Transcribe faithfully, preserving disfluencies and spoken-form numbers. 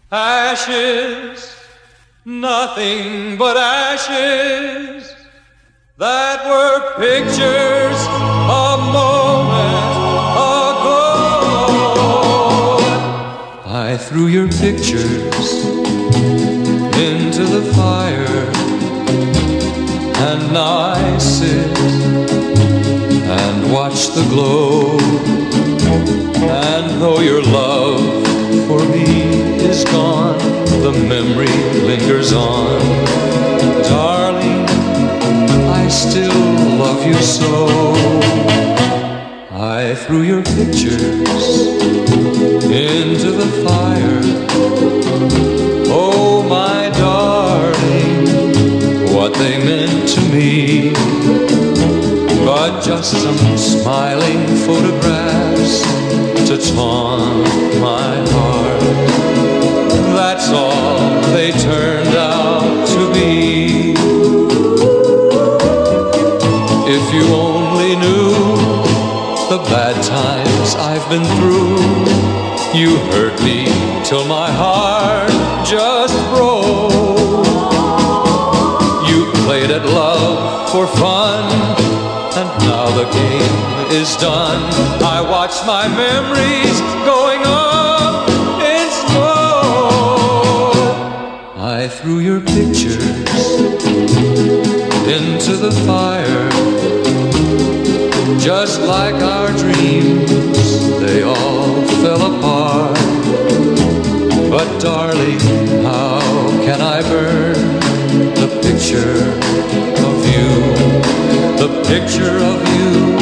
Ashes, nothing but ashes that were pictures a moment ago. I threw your pictures into the fire, and now I sit and watch the glow. And though your love for me is gone, the memory lingers on. Darling, I still love you so. I threw your pictures into the fire. Oh, my darling, what they meant to me. But just some smiling photographs to taunt my heart. That's all they turned out to be. If you only knew the bad times I've been through, you hurt me till my heart just broke. You played at love for fun, and now the game is done. I watch my memories going up in smoke. I threw your pictures into the fire, just like our dreams, they all fell apart. But darling, how can I burn the picture of you, the picture of you